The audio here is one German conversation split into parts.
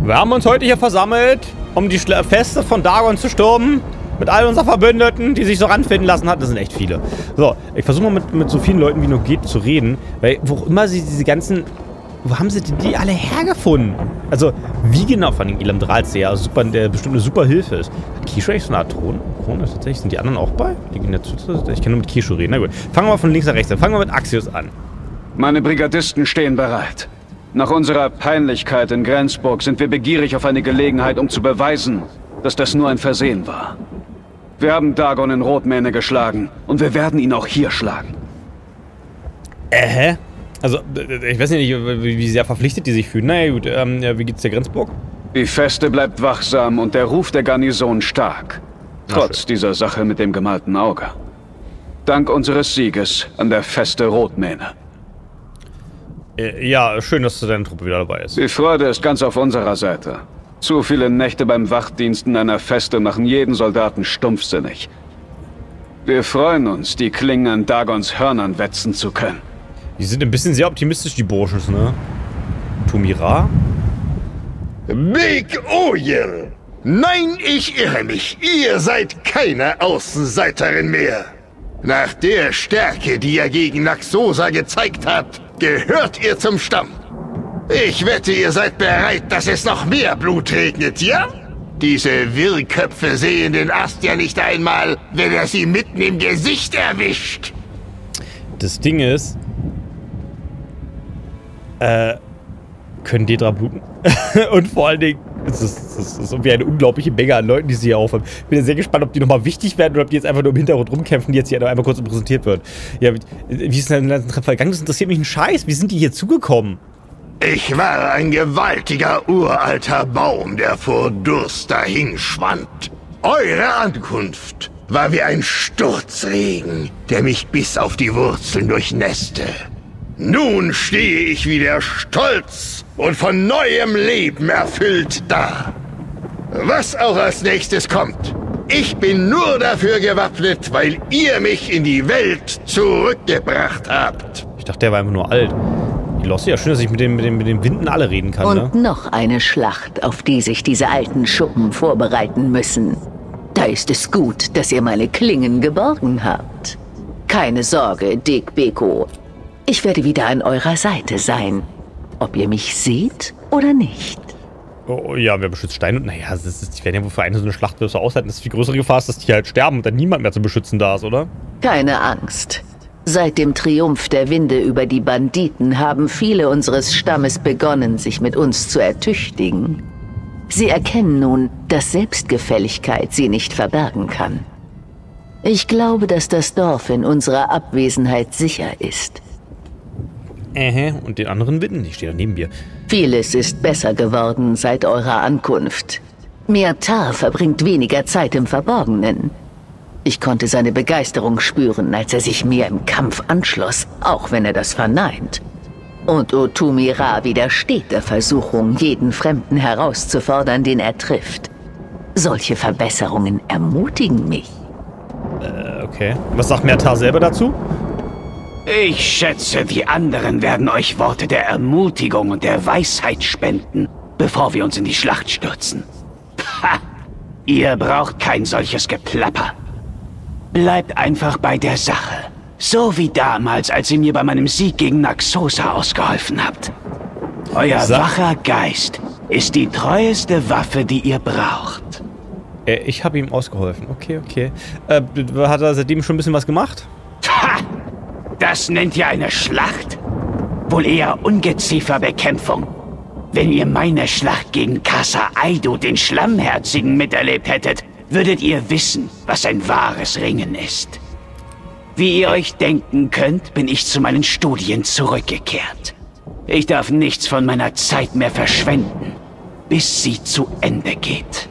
Wir haben uns heute hier versammelt, um die Feste von Dagon zu stürmen. Mit all unseren Verbündeten, die sich so ranfinden lassen hat. Das sind echt viele. So, ich versuche mal mit so vielen Leuten wie nur geht zu reden. Weil wo auch immer sie diese ganzen... Wo haben sie die alle hergefunden? Also, wie genau von den Elam Drahtzieher, also der bestimmt eine super Hilfe ist. Hat Kishu eigentlich so eine Art Thron? Tatsächlich. Sind die anderen auch bei? Die gehen dazu. Ich kann nur mit Kishu reden. Na gut. Fangen wir mal von links nach rechts an. Fangen wir mit Axios an. Meine Brigadisten stehen bereit. Nach unserer Peinlichkeit in Grenzburg sind wir begierig auf eine Gelegenheit, um zu beweisen, dass das nur ein Versehen war. Wir haben Dagon in Rotmähne geschlagen und wir werden ihn auch hier schlagen. Also, ich weiß nicht, wie sehr verpflichtet die sich fühlen. Naja gut, wie geht's der Grenzburg? Die Feste bleibt wachsam und der Ruf der Garnison stark. Trotz dieser Sache mit dem gemalten Auge. Dank unseres Sieges an der Feste Rotmähne. Ja, schön, dass deine Truppe wieder dabei ist. Die Freude ist ganz auf unserer Seite. Zu viele Nächte beim Wachdiensten einer Feste machen jeden Soldaten stumpfsinnig. Wir freuen uns, die Klingen an Dagons Hörnern wetzen zu können. Die sind ein bisschen sehr optimistisch, die Burschen, ne? Tumira? Big Oyel! Nein, ich irre mich. Ihr seid keine Außenseiterin mehr. Nach der Stärke, die ihr gegen Naxosa gezeigt habt, gehört ihr zum Stamm. Ich wette, ihr seid bereit, dass es noch mehr Blut regnet, ja? Diese Wirrköpfe sehen den Ast ja nicht einmal, wenn er sie mitten im Gesicht erwischt. Das Ding ist... können Dedra bluten? Und vor allen Dingen, es ist irgendwie eine unglaubliche Menge an Leuten, die sie hier aufhaben. Ich bin ja sehr gespannt, ob die nochmal wichtig werden oder ob die jetzt einfach nur im Hintergrund rumkämpfen, die jetzt hier einmal kurz präsentiert wird. Ja, wie ist denn der Treff vergangen? Das interessiert mich ein Scheiß. Wie sind die hier zugekommen? Ich war ein gewaltiger, uralter Baum, der vor Durst dahinschwand. Eure Ankunft war wie ein Sturzregen, der mich bis auf die Wurzeln durchnässte. Nun stehe ich wieder stolz und von neuem Leben erfüllt da. Was auch als nächstes kommt, ich bin nur dafür gewappnet, weil ihr mich in die Welt zurückgebracht habt. Ich dachte, der war einfach nur alt. Die Lossi, ja schön, dass ich mit den Winden alle reden kann, Und noch eine Schlacht, auf die sich diese alten Schuppen vorbereiten müssen. Da ist es gut, dass ihr meine Klingen geborgen habt. Keine Sorge, Dick Beko. Ich werde wieder an eurer Seite sein. Ob ihr mich seht oder nicht. Oh ja, wer beschützt Stein und... Naja, die werden ja wohl für eine so eine Schlacht besser aushalten. Das ist die größere Gefahr, dass die halt sterben und dann niemand mehr zu beschützen da ist, oder? Keine Angst. Seit dem Triumph der Winde über die Banditen haben viele unseres Stammes begonnen, sich mit uns zu ertüchtigen. Sie erkennen nun, dass Selbstgefälligkeit sie nicht verbergen kann. Ich glaube, dass das Dorf in unserer Abwesenheit sicher ist. Und den anderen Winden, die stehen neben mir. Vieles ist besser geworden seit eurer Ankunft. Mirtar verbringt weniger Zeit im Verborgenen. Ich konnte seine Begeisterung spüren, als er sich mir im Kampf anschloss, auch wenn er das verneint. Und Otumira widersteht der Versuchung, jeden Fremden herauszufordern, den er trifft. Solche Verbesserungen ermutigen mich. Okay. Was sagt Mirtar selber dazu? Ich schätze, die anderen werden euch Worte der Ermutigung und der Weisheit spenden, bevor wir uns in die Schlacht stürzen. Ha! Ihr braucht kein solches Geplapper. Bleibt einfach bei der Sache. So wie damals, als ihr mir bei meinem Sieg gegen Naxosa ausgeholfen habt. Euer wacher Geist ist die treueste Waffe, die ihr braucht. Ich habe ihm ausgeholfen. Okay. Hat er seitdem schon ein bisschen was gemacht? Ha! Das nennt ihr eine Schlacht? Wohl eher Ungezieferbekämpfung. Wenn ihr meine Schlacht gegen Kasa Aido, den Schlammherzigen, miterlebt hättet, würdet ihr wissen, was ein wahres Ringen ist. Wie ihr euch denken könnt, bin ich zu meinen Studien zurückgekehrt. Ich darf nichts von meiner Zeit mehr verschwenden, bis sie zu Ende geht.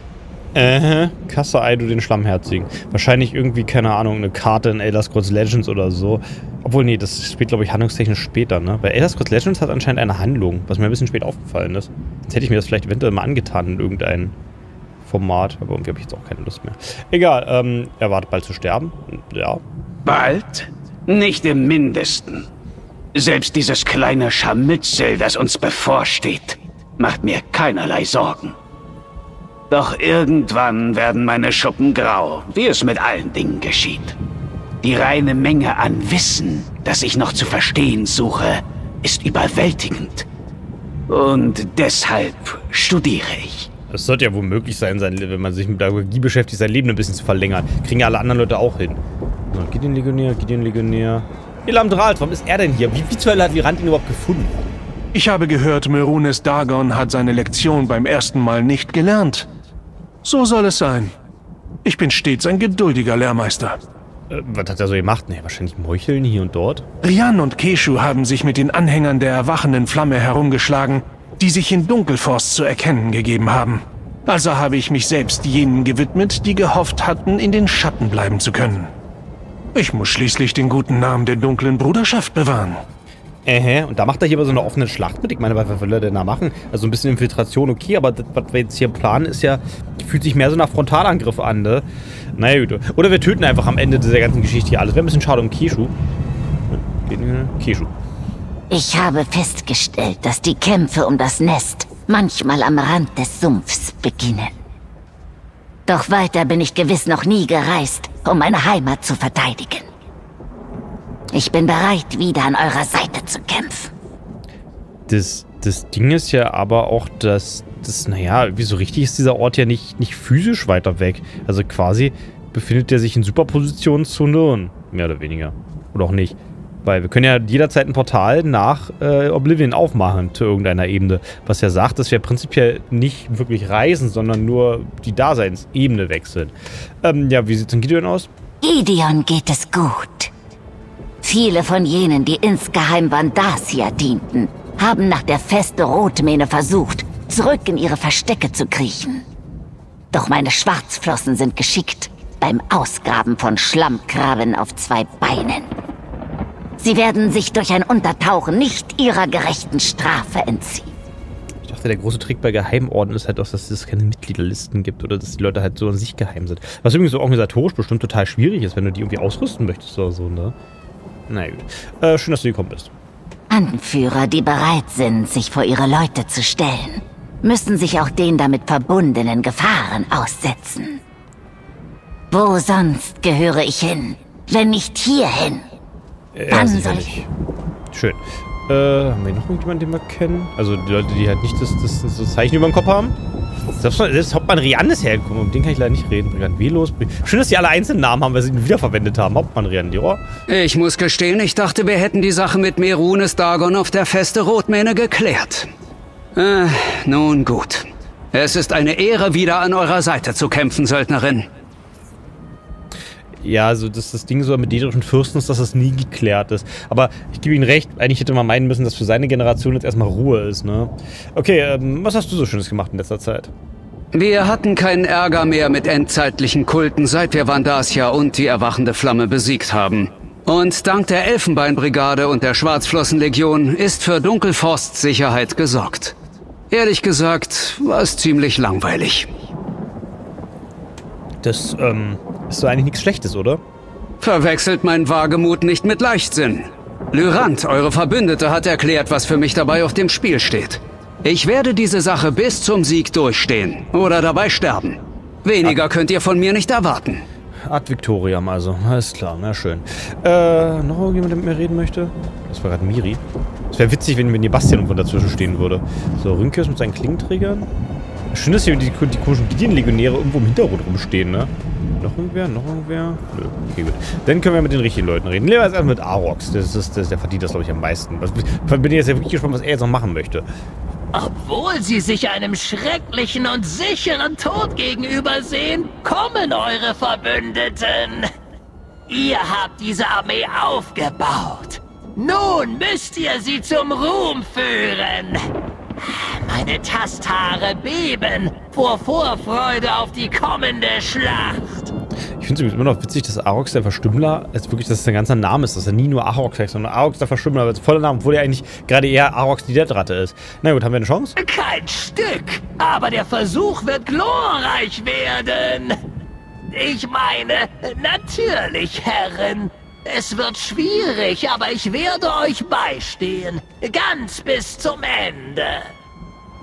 Kasa Aido, den Schlammherzigen. Wahrscheinlich irgendwie, keine Ahnung, eine Karte in Elder Scrolls Legends oder so. Obwohl, nee, das spielt, glaube ich, handlungstechnisch später, ne? Weil Elder Scrolls Legends hat anscheinend eine Handlung, was mir ein bisschen spät aufgefallen ist. Jetzt hätte ich mir das vielleicht eventuell mal angetan in irgendein Format, aber irgendwie habe ich jetzt auch keine Lust mehr. Egal, er wartet bald zu sterben. Ja. Bald? Nicht im Mindesten. Selbst dieses kleine Scharmützel, das uns bevorsteht, macht mir keinerlei Sorgen. Doch irgendwann werden meine Schuppen grau, wie es mit allen Dingen geschieht. Die reine Menge an Wissen, das ich noch zu verstehen suche, ist überwältigend. Und deshalb studiere ich. Es sollte ja wohl möglich sein, wenn man sich mit der Magie beschäftigt, sein Leben ein bisschen zu verlängern. Kriegen ja alle anderen Leute auch hin. So, Gideon-Legionär. Elamdralt, warum ist er denn hier? Wie zur Hölle hat Lyrant ihn überhaupt gefunden? Ich habe gehört, Merunes Dagon hat seine Lektion beim ersten Mal nicht gelernt. So soll es sein. Ich bin stets ein geduldiger Lehrmeister. Was hat er so gemacht? Ne, wahrscheinlich meucheln hier und dort. Rian und Keshu haben sich mit den Anhängern der erwachenden Flamme herumgeschlagen, die sich in Dunkelforst zu erkennen gegeben haben. Also habe ich mich selbst jenen gewidmet, die gehofft hatten, in den Schatten bleiben zu können. Ich muss schließlich den guten Namen der dunklen Bruderschaft bewahren. Und da macht er hier aber so eine offene Schlacht mit. Ich meine, was will er denn da machen? Also ein bisschen Infiltration, okay, aber das, was wir jetzt hier planen, ist ja, fühlt sich mehr so nach Frontalangriff an, ne? Naja, gut. Oder wir töten einfach am Ende dieser ganzen Geschichte hier alles. Wäre ein bisschen schade um Keshu. Keshu. Ich habe festgestellt, dass die Kämpfe um das Nest manchmal am Rand des Sumpfs beginnen. Doch weiter bin ich gewiss noch nie gereist, um meine Heimat zu verteidigen. Ich bin bereit, wieder an eurer Seite zu kämpfen. Das Ding ist ja aber auch, dass naja, wie so richtig ist dieser Ort ja nicht physisch weiter weg. Also quasi befindet er sich in Superpositionszone und mehr oder weniger. Oder auch nicht. Weil wir können ja jederzeit ein Portal nach Oblivion aufmachen zu irgendeiner Ebene. Was ja sagt, dass wir prinzipiell nicht wirklich reisen, sondern nur die Daseinsebene wechseln. Ja, wie sieht es in Gideon aus? Gideon geht es gut. Viele von jenen, die insgeheim Vandasia dienten, haben nach der Feste Rotmähne versucht, zurück in ihre Verstecke zu kriechen. Doch meine Schwarzflossen sind geschickt beim Ausgraben von Schlammkrabben auf 2 Beinen. Sie werden sich durch ein Untertauchen nicht ihrer gerechten Strafe entziehen. Ich dachte, der große Trick bei Geheimorden ist halt auch, dass es keine Mitgliederlisten gibt oder dass die Leute halt so an sich geheim sind. Was übrigens so organisatorisch bestimmt total schwierig ist, wenn du die irgendwie ausrüsten möchtest oder so, ne? Na gut. Schön, dass du gekommen bist. Anführer, die bereit sind, sich vor ihre Leute zu stellen, müssen sich auch den damit verbundenen Gefahren aussetzen. Wo sonst gehöre ich hin, wenn nicht hierhin? Ja, sicherlich. Schön. Haben wir noch irgendjemanden, den wir kennen? Also die Leute, die halt nicht das Zeichen über dem Kopf haben? Selbst Hauptmann Rian ist hergekommen, um den kann ich leider nicht reden. Brigand Velos. Schön, dass die alle einzelnen Namen haben, weil sie ihn wiederverwendet haben. Hauptmann Rian, Leroy. Ich muss gestehen, ich dachte, wir hätten die Sache mit Merunes Dagon auf der Feste Rotmähne geklärt. Nun gut. Es ist eine Ehre, wieder an eurer Seite zu kämpfen, Söldnerin. Ja, also das Ding so mit dedrischen Fürsten ist, dass das nie geklärt ist. Aber ich gebe Ihnen recht, eigentlich hätte man meinen müssen, dass für seine Generation jetzt erstmal Ruhe ist, ne? Okay, was hast du so Schönes gemacht in letzter Zeit? Wir hatten keinen Ärger mehr mit endzeitlichen Kulten, seit wir Vandasia und die erwachende Flamme besiegt haben. Und dank der Elfenbeinbrigade und der Schwarzflossenlegion ist für Dunkelforst Sicherheit gesorgt. Ehrlich gesagt, war es ziemlich langweilig. Das, ist so eigentlich nichts Schlechtes, oder? Verwechselt meinen Wagemut nicht mit Leichtsinn. Lyrant, eure Verbündete, hat erklärt, was für mich dabei auf dem Spiel steht. Ich werde diese Sache bis zum Sieg durchstehen oder dabei sterben. Weniger könnt ihr von mir nicht erwarten. Ad Victoriam also, alles klar, na schön. Noch irgendjemand, der mit mir reden möchte? Das war gerade Miri. Es wäre witzig, wenn die Bastian irgendwo dazwischen stehen würde. So, Rynkios mit seinen Klingenträgern. Schön, dass hier die komischen Gideon-Legionäre irgendwo im Hintergrund rumstehen, ne? Noch irgendwer? Noch irgendwer? Nö. Okay, gut. Dann können wir mit den richtigen Leuten reden. Lieber als erst mit Arox. Der verdient das, glaube ich, am meisten. Bin ich jetzt ja wirklich gespannt, was er jetzt noch machen möchte. Obwohl sie sich einem schrecklichen und sicheren Tod gegenübersehen, kommen eure Verbündeten. Ihr habt diese Armee aufgebaut. Nun müsst ihr sie zum Ruhm führen. Meine Tasthaare beben vor Vorfreude auf die kommende Schlacht. Ich finde es immer noch witzig, dass Arox der Verstümmler, als wirklich, dass es sein ganzer Name ist, dass er nie nur Arox heißt, sondern Arox der Verstümmler, weil es voller Name, obwohl er eigentlich gerade eher Arox die Deadratte ist. Na gut, haben wir eine Chance? Kein Stück, aber der Versuch wird glorreich werden. Ich meine, natürlich, Herren. Es wird schwierig, aber ich werde euch beistehen. Ganz bis zum Ende.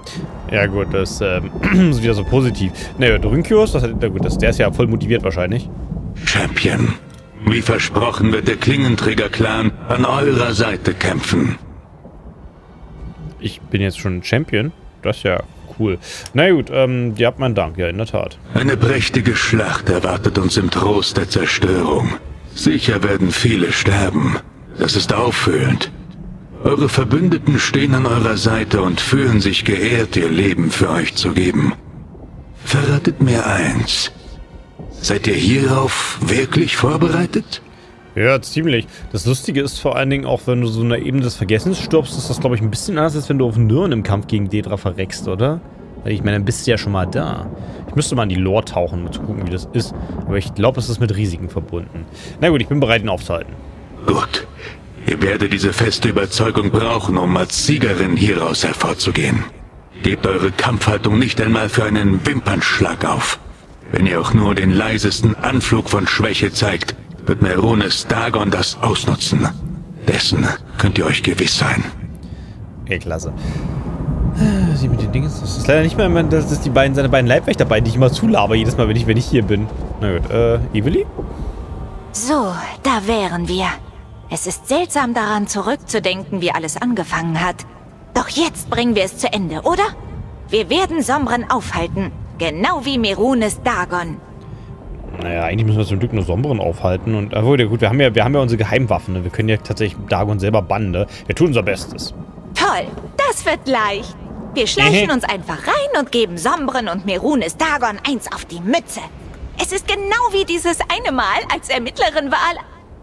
Ja gut, das ist wieder so positiv. Naja, Drynkios, der ist ja voll motiviert wahrscheinlich. Champion, wie versprochen wird der Klingenträger-Clan an eurer Seite kämpfen. Ich bin jetzt schon Champion? Das ist ja cool. Na gut, ihr habt meinen Dank, ja, in der Tat. Eine prächtige Schlacht erwartet uns im Trost der Zerstörung. Sicher werden viele sterben. Das ist auffühlend. Eure Verbündeten stehen an eurer Seite und fühlen sich geehrt, ihr Leben für euch zu geben. Verratet mir eins. Seid ihr hierauf wirklich vorbereitet? Ja, ziemlich. Das Lustige ist vor allen Dingen auch, wenn du so in der Ebene des Vergessens stirbst, ist das, glaube ich, ein bisschen anders, als wenn du auf Nirn im Kampf gegen Dedra verreckst, oder? Weil ich meine, dann bist du ja schon mal da. Ich müsste mal in die Lore tauchen, um zu gucken, wie das ist. Aber ich glaube, es ist mit Risiken verbunden. Na gut, ich bin bereit, ihn aufzuhalten. Gut. Ihr werdet diese feste Überzeugung brauchen, um als Siegerin hieraus hervorzugehen. Gebt eure Kampfhaltung nicht einmal für einen Wimpernschlag auf. Wenn ihr auch nur den leisesten Anflug von Schwäche zeigt, wird Merunes Dagon das ausnutzen. Dessen könnt ihr euch gewiss sein. Ey, klasse. Sie mit den Dingen. Das ist leider nicht mehr, das ist seine beiden Leibwächter dabei, die ich immer zulaber jedes Mal, wenn ich hier bin. Na gut, Evely? So, da wären wir. Es ist seltsam daran zurückzudenken, wie alles angefangen hat. Doch jetzt bringen wir es zu Ende, oder? Wir werden Sombren aufhalten. Genau wie Merunes Dagon. Naja, eigentlich müssen wir zum Glück nur Sombren aufhalten. Und, gut, wir haben ja unsere Geheimwaffen. Ne? Wir können ja tatsächlich Dagon selber bannen. Ne? Wir tun unser Bestes. Toll, das wird leicht. Wir schleichen uns einfach rein und geben Sombren und Merunes Dagon eins auf die Mütze. Es ist genau wie dieses eine Mal, als Ermittlerin Vala...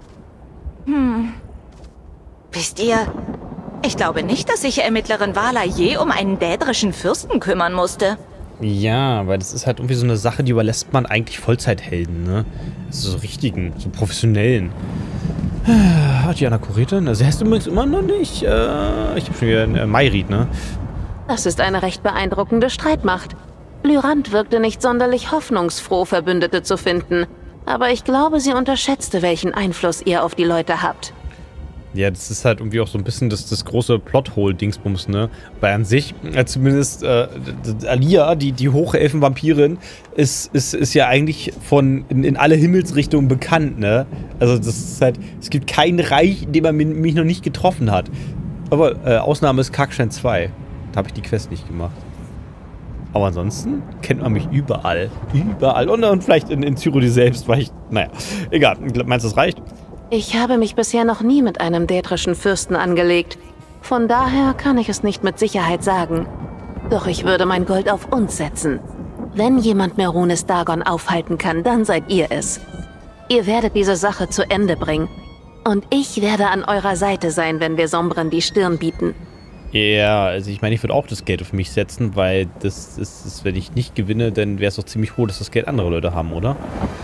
Wisst ihr, ich glaube nicht, dass sich Ermittlerin Vala je um einen dädrischen Fürsten kümmern musste. Ja, weil das ist halt irgendwie so eine Sache, die überlässt man eigentlich Vollzeithelden, ne? Also so richtigen, so professionellen. Die Anakoretin? Also, sie heißt übrigens immer noch nicht, ich hab schon wieder Mayrit, ne? Das ist eine recht beeindruckende Streitmacht. Lyrand wirkte nicht sonderlich hoffnungsfroh, Verbündete zu finden. Aber ich glaube, sie unterschätzte, welchen Einfluss ihr auf die Leute habt. Ja, das ist halt irgendwie auch so ein bisschen das große Plothole-Dingsbums, ne? Weil an sich, zumindest Alia, die Hochelfen-Vampirin, ist ja eigentlich in alle Himmelsrichtungen bekannt, ne? Also das ist halt, es gibt kein Reich, in dem er mich noch nicht getroffen hat. Aber Ausnahme ist Karkstein 2. Da habe ich die Quest nicht gemacht. Aber ansonsten kennt man mich überall. Überall. Und vielleicht in Cyrodiil selbst, weil ich... Naja, egal. Meinst du, das reicht? Ich habe mich bisher noch nie mit einem dädrischen Fürsten angelegt. Von daher kann ich es nicht mit Sicherheit sagen. Doch ich würde mein Gold auf uns setzen. Wenn jemand Merunes Dagon aufhalten kann, dann seid ihr es. Ihr werdet diese Sache zu Ende bringen. Und ich werde an eurer Seite sein, wenn wir Sombren die Stirn bieten. Ja, also ich meine, ich würde auch das Geld auf mich setzen, weil das ist, wenn ich nicht gewinne, dann wäre es doch ziemlich hoch, dass das Geld andere Leute haben, oder?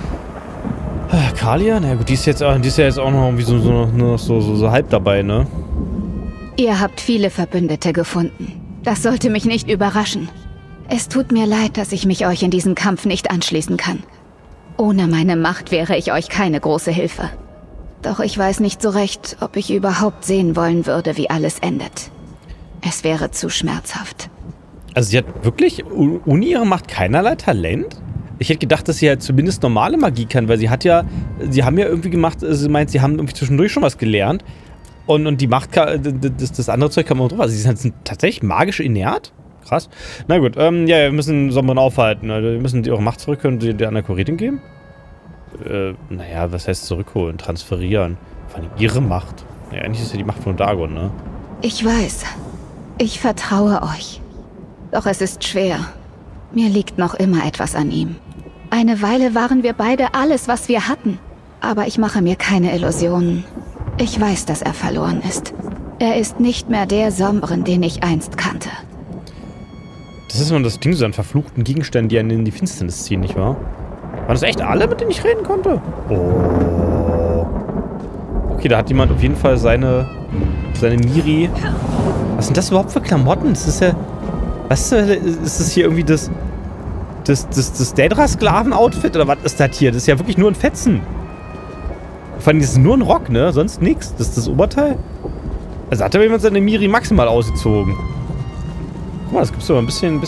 Kalia? Na gut, die ist ja jetzt auch noch irgendwie so halb dabei, ne? Ihr habt viele Verbündete gefunden. Das sollte mich nicht überraschen. Es tut mir leid, dass ich mich euch in diesem Kampf nicht anschließen kann. Ohne meine Macht wäre ich euch keine große Hilfe. Doch ich weiß nicht so recht, ob ich überhaupt sehen wollen würde, wie alles endet. Es wäre zu schmerzhaft. Also sie hat wirklich ohne ihre Macht keinerlei Talent? Ich hätte gedacht, dass sie halt zumindest normale Magie kann, weil sie haben ja irgendwie gemacht, sie meint, sie haben irgendwie zwischendurch schon was gelernt. Und die Macht, das andere Zeug kann man drauf. Also sie sind tatsächlich magisch inert? Krass. Na gut, ja, wir müssen Sombren aufhalten. Wir müssen ihre Macht zurückholen und der Anakoretin geben? Naja, was heißt zurückholen? Transferieren. Vor allem ihre Macht. Ja, eigentlich ist ja die Macht von Dagon, ne? Ich weiß. Ich vertraue euch. Doch es ist schwer. Mir liegt noch immer etwas an ihm. Eine Weile waren wir beide alles, was wir hatten. Aber ich mache mir keine Illusionen. Ich weiß, dass er verloren ist. Er ist nicht mehr der Sombren, den ich einst kannte. Das ist immer das Ding, so an verfluchten Gegenständen, die einen in die Finsternis ziehen, nicht wahr? Waren das echt alle, mit denen ich reden konnte? Oh. Okay, da hat jemand auf jeden Fall seine Miri. Was sind das überhaupt für Klamotten? Das ist ja... Was ist das hier irgendwie das Daedra-Sklaven-Outfit? Oder was ist das hier? Das ist ja wirklich nur ein Fetzen. Vor allem, das ist nur ein Rock, ne? Sonst nichts. Das ist das Oberteil. Also hat aber jemand seine Miri maximal ausgezogen. Guck mal, das gibt so ein bisschen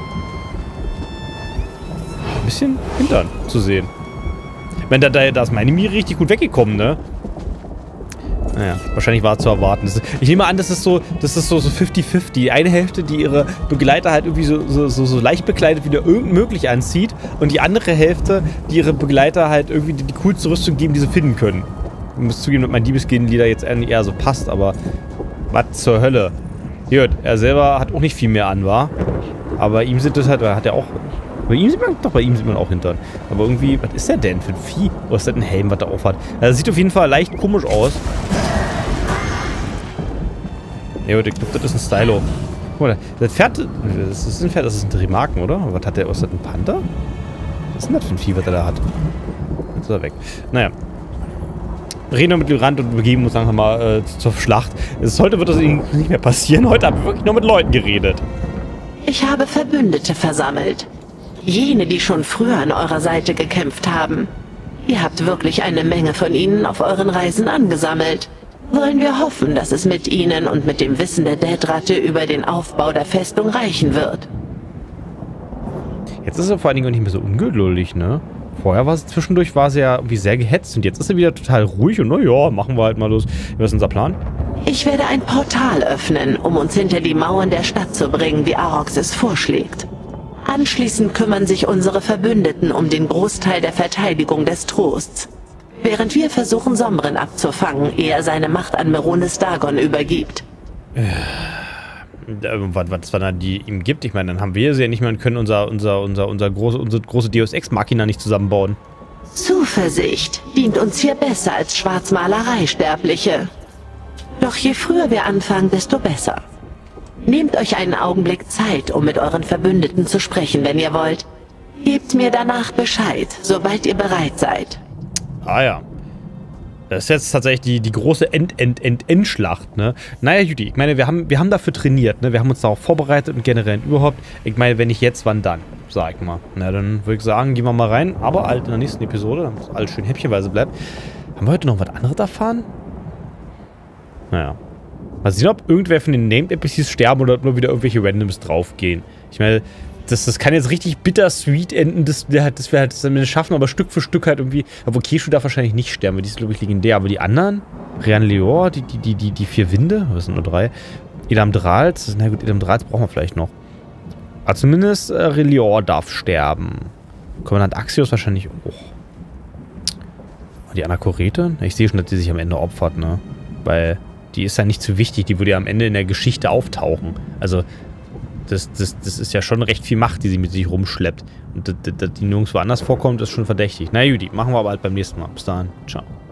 Hintern zu sehen. Ich meine, da ist meine Miri richtig gut weggekommen, ne? Naja, wahrscheinlich war es zu erwarten. Ich nehme an, das ist so 50-50. Die eine Hälfte, die ihre Begleiter halt irgendwie so leicht bekleidet wieder irgend möglich anzieht. Und die andere Hälfte, die ihre Begleiter halt irgendwie die coolste Rüstung geben, die sie finden können. Ich muss zugeben, dass mein Diebesgehen-Lieder jetzt eher so passt, aber was zur Hölle. Gut, er selber hat auch nicht viel mehr an, war. Aber ihm sind das halt, hat er auch... Bei ihm sieht man auch Hintern. Aber irgendwie, was ist der denn für ein Vieh? Oder ist das ein Helm, was er aufhat? Also sieht auf jeden Fall leicht komisch aus. Ja, ich glaube, das ist ein Stylo. Guck mal, das Pferd, das ist ein Pferd, das ist ein Trimarken, oder? Was hat der? Ist das ein Panther? Was ist denn das für ein Vieh, was er da hat? Jetzt ist er weg. Naja. Wir reden noch mit dem Rand und begeben uns langsam mal zur Schlacht. Heute wird das nicht mehr passieren. Heute haben wir wirklich nur mit Leuten geredet. Ich habe Verbündete versammelt. Jene, die schon früher an eurer Seite gekämpft haben. Ihr habt wirklich eine Menge von ihnen auf euren Reisen angesammelt. Wollen wir hoffen, dass es mit ihnen und mit dem Wissen der Dädratte über den Aufbau der Festung reichen wird. Jetzt ist er vor allen Dingen auch nicht mehr so ungeduldig, ne? Vorher war es, zwischendurch war sie ja irgendwie sehr gehetzt und jetzt ist sie wieder total ruhig und naja, machen wir halt mal los. Was ist unser Plan? Ich werde ein Portal öffnen, um uns hinter die Mauern der Stadt zu bringen, wie Aurochs es vorschlägt. Anschließend kümmern sich unsere Verbündeten um den Großteil der Verteidigung des Trosts. Während wir versuchen, Sombren abzufangen, ehe er seine Macht an Merones Dagon übergibt. Was dann die ihm gibt? Ich meine, dann haben wir sie ja nicht mehr und können unsere große Deus Ex Machina nicht zusammenbauen. Zuversicht dient uns hier besser als Schwarzmalerei, Sterbliche. Doch je früher wir anfangen, desto besser. Nehmt euch einen Augenblick Zeit, um mit euren Verbündeten zu sprechen, wenn ihr wollt. Gebt mir danach Bescheid, sobald ihr bereit seid. Ah ja. Das ist jetzt tatsächlich die große Endschlacht, ne? Naja, Judy, ich meine, wir haben dafür trainiert, ne? Wir haben uns darauf vorbereitet und generell überhaupt. Ich meine, wenn nicht jetzt, wann dann? Sag ich mal. Na, dann würde ich sagen, gehen wir mal rein. Aber halt in der nächsten Episode, damit alles schön häppchenweise bleibt. Haben wir heute noch was anderes erfahren? Naja. Mal sehen, ob irgendwer von den Named NPCs sterben oder ob nur wieder irgendwelche Randoms draufgehen. Ich meine, das kann jetzt richtig bittersweet enden, dass wir halt das schaffen, aber Stück für Stück halt irgendwie. Obwohl Keshu darf wahrscheinlich nicht sterben, weil die ist, glaube ich, legendär. Aber die anderen, Rian Leor, die 4 Winde, das sind nur 3. Edam Drals, na gut, Edam Drals brauchen wir vielleicht noch. Aber zumindest Relior darf sterben. Kommandant Axios wahrscheinlich auch. Die Anakorete? Ich sehe schon, dass die sich am Ende opfert, ne? Weil die ist ja nicht zu wichtig, die würde ja am Ende in der Geschichte auftauchen. Also, das ist ja schon recht viel Macht, die sie mit sich rumschleppt. Und dass die nirgendwo anders vorkommt, ist schon verdächtig. Na Judy, machen wir aber halt beim nächsten Mal. Bis dahin. Ciao.